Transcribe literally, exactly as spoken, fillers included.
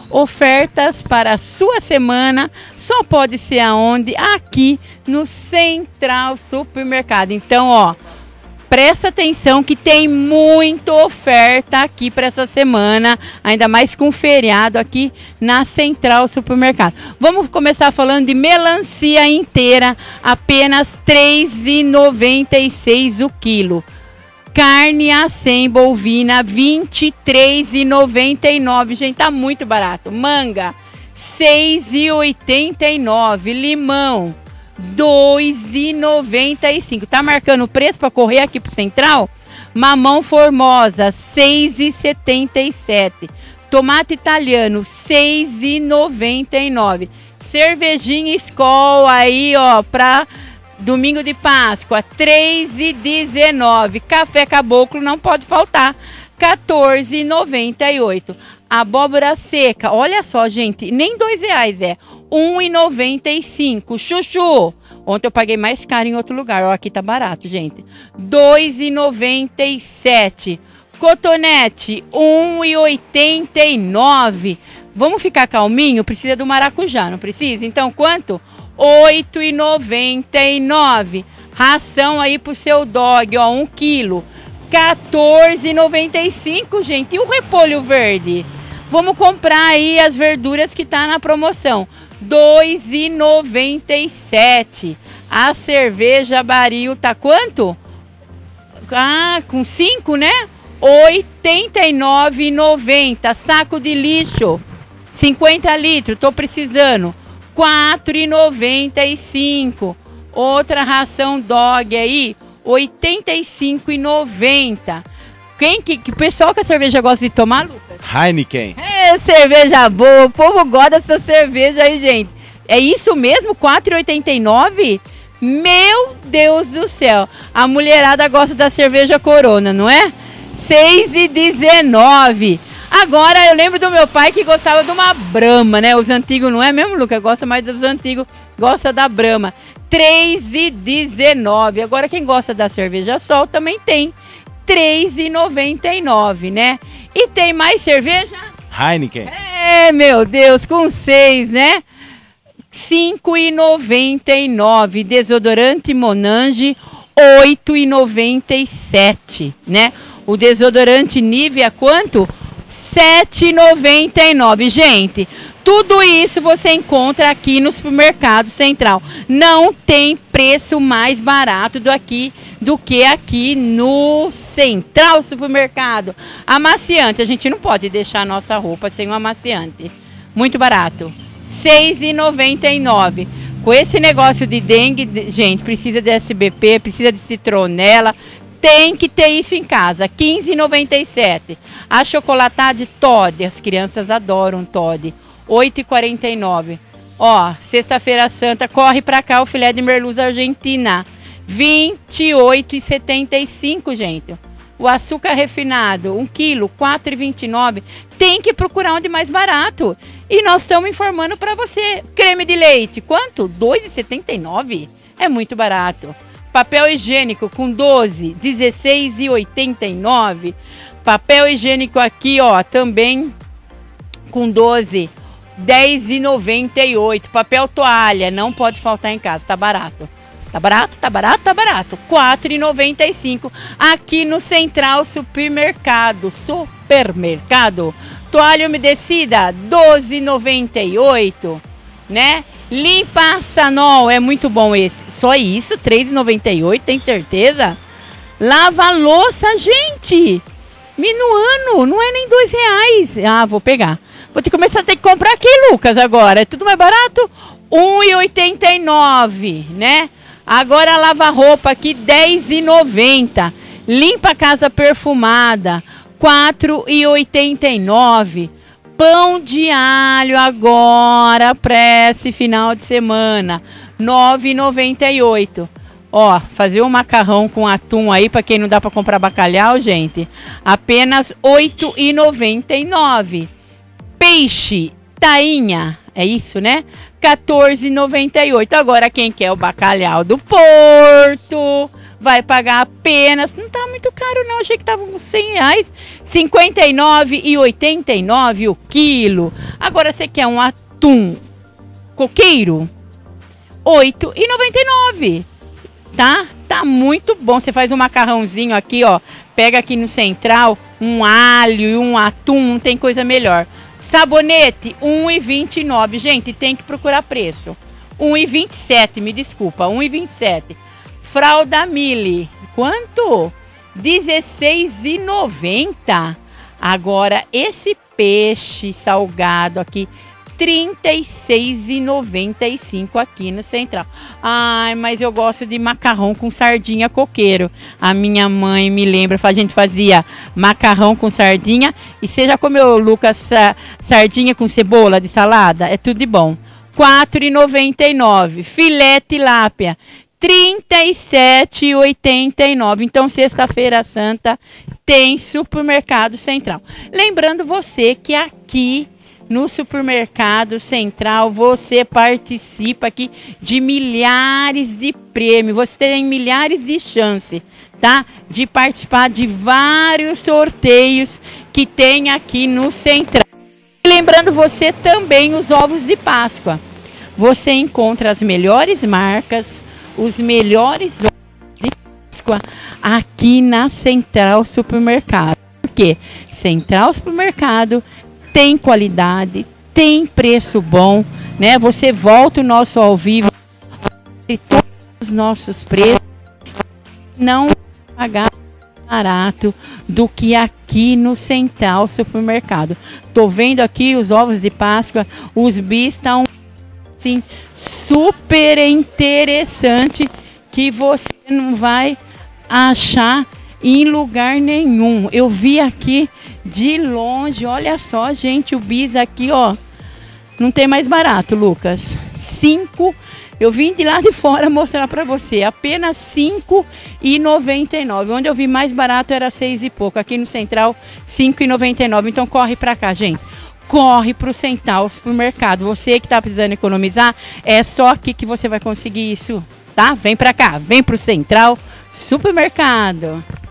Ofertas para a sua semana só pode ser aonde? Aqui no Central Supermercado. Então, ó, presta atenção que tem muita oferta aqui para essa semana, ainda mais com feriado aqui na Central Supermercado. Vamos começar falando de melancia inteira, apenas três reais e noventa e seis centavos o quilo. Carne a cem bovina, vinte e três reais e noventa e nove centavos. Gente, tá muito barato. Manga, seis reais e oitenta e nove centavos. Limão, dois reais e noventa e cinco centavos. Tá marcando o preço para correr aqui pro Central? Mamão Formosa, seis reais e setenta e sete centavos. Tomate italiano, seis reais e noventa e nove centavos. Cervejinha Skol aí, ó, pra domingo de Páscoa, três reais e dezenove centavos. Café Caboclo não pode faltar, quatorze reais e noventa e oito centavos. Abóbora seca, olha só, gente, nem dois reais é, um real e noventa e cinco centavos. Chuchu, ontem eu paguei mais caro em outro lugar, ó, aqui tá barato, gente, dois reais e noventa e sete centavos. Cotonete, um real e oitenta e nove centavos. Vamos ficar calminho? Precisa do maracujá, não precisa? Então, quanto? oito reais e noventa e nove centavos. Ração aí pro seu dog, ó, um quilo, quatorze reais e noventa e cinco centavos, gente. E o repolho verde? Vamos comprar aí as verduras que tá na promoção, dois reais e noventa e sete centavos. A cerveja Baril tá quanto? Ah, com cinco, né? oitenta e nove reais e noventa centavos. Saco de lixo, cinquenta litros, tô precisando, quatro reais e noventa e cinco centavos. Outra ração dog aí, oitenta e cinco reais e noventa centavos. Quem que, que pessoal que a cerveja gosta de tomar, Lucas? Heineken. É, cerveja boa, o povo gosta dessa cerveja aí, gente. É isso mesmo? quatro reais e oitenta e nove centavos? Meu Deus do céu. A mulherada gosta da cerveja Corona, não é? seis reais e dezenove centavos. Agora, eu lembro do meu pai que gostava de uma Brahma, né? Os antigos, não é mesmo, Lucas? Gosta mais dos antigos, gosta da Brahma. três reais e dezenove centavos. Agora, quem gosta da cerveja Sol também tem. três reais e noventa e nove centavos, né? E tem mais cerveja? Heineken. É, meu Deus, com seis, né? cinco reais e noventa e nove centavos. Desodorante Monange, oito reais e noventa e sete centavos, né? O desodorante Nivea, quanto? sete reais e noventa e nove centavos. Gente, tudo isso você encontra aqui no Supermercado Central. Não tem preço mais barato do, aqui, do que aqui no Central Supermercado. Amaciante, a gente não pode deixar a nossa roupa sem um amaciante. Muito barato, seis reais e noventa e nove centavos. Com esse negócio de dengue, gente, precisa de S B P, precisa de citronela. Tem que ter isso em casa, quinze reais e noventa e sete centavos. A chocolatada Toddy, as crianças adoram Toddy, oito reais e quarenta e nove centavos. Ó, sexta-feira santa, corre pra cá o filé de merluza argentina, vinte e oito reais e setenta e cinco centavos, gente. O açúcar refinado, um quilo, quatro reais e vinte e nove centavos. Tem que procurar onde mais barato. E nós estamos informando para você. Creme de leite, quanto? dois reais e setenta e nove centavos. É muito barato. Papel higiênico com doze, dezesseis reais e oitenta e nove centavos. Papel higiênico aqui, ó, também com doze, dez reais e noventa e oito centavos. Papel toalha, não pode faltar em casa, tá barato. Tá barato, tá barato, tá barato. quatro reais e noventa e cinco centavos aqui no Central Supermercado. Supermercado. Toalha umedecida, doze reais e noventa e oito centavos, né? Limpa Sanol, é muito bom esse. Só isso, três reais e noventa e oito centavos, tem certeza? Lava louça, gente. Minuano, não é nem dois reais. Ah, vou pegar. Vou ter que começar a ter que comprar aqui, Lucas, agora. É tudo mais barato? um real e oitenta e nove centavos, né? Agora lava roupa aqui, dez reais e noventa centavos. Limpa casa perfumada, quatro reais e oitenta e nove centavos. Pão de alho agora, para esse final de semana, nove reais e noventa e oito centavos. Ó, fazer um macarrão com atum aí, para quem não dá para comprar bacalhau, gente, apenas oito reais e noventa e nove centavos. Peixe, tainha, é isso, né? quatorze reais e noventa e oito centavos. Agora, quem quer o bacalhau do Porto, vai pagar apenas, não tá muito caro não, achei que tava uns cem reais, cinquenta e nove reais e oitenta e nove centavos o quilo. Agora você quer um atum coqueiro? oito reais e noventa e nove centavos. Tá? Tá muito bom. Você faz um macarrãozinho aqui, ó. Pega aqui no central um alho e um atum, não tem coisa melhor. Sabonete, um real e vinte e nove centavos. Gente, tem que procurar preço. um real e vinte e sete centavos, me desculpa, um real e vinte e sete centavos. Fralda Mille, quanto? dezesseis reais e noventa centavos. Agora, esse peixe salgado aqui, trinta e seis reais e noventa e cinco centavos aqui no Central. Ai, mas eu gosto de macarrão com sardinha coqueiro. A minha mãe me lembra, a gente fazia macarrão com sardinha. E você já comeu, Lucas, sardinha com cebola de salada? É tudo de bom. quatro reais e noventa e nove centavos. Filé tilápia, trinta e sete reais e oitenta e nove centavos. Então, Sexta-feira Santa tem Supermercado Central. Lembrando você que aqui no Supermercado Central você participa aqui de milhares de prêmios. Você tem milhares de chances, tá? De participar de vários sorteios que tem aqui no Central. Lembrando você também os ovos de Páscoa. Você encontra as melhores marcas, os melhores ovos de Páscoa aqui na Central Supermercado. Por quê? Central Supermercado tem qualidade, tem preço bom, né? Você volta o nosso ao vivo e todos os nossos preços, não pagar barato do que aqui no Central Supermercado. Tô vendo aqui os ovos de Páscoa, os bis estão assim super interessante que você não vai achar em lugar nenhum. Eu vi aqui de longe, olha só, gente, o bis aqui, ó, não tem mais barato, Lucas. Cinco, eu vim de lá de fora mostrar para você, apenas cinco reais e noventa e nove centavos. Onde eu vi mais barato era seis e pouco, aqui no Central, cinco reais e noventa e nove centavos. Então corre para cá, gente. Corre pro Central Supermercado. Você que tá precisando economizar, é só aqui que você vai conseguir isso, tá? Vem para cá, vem pro Central Supermercado.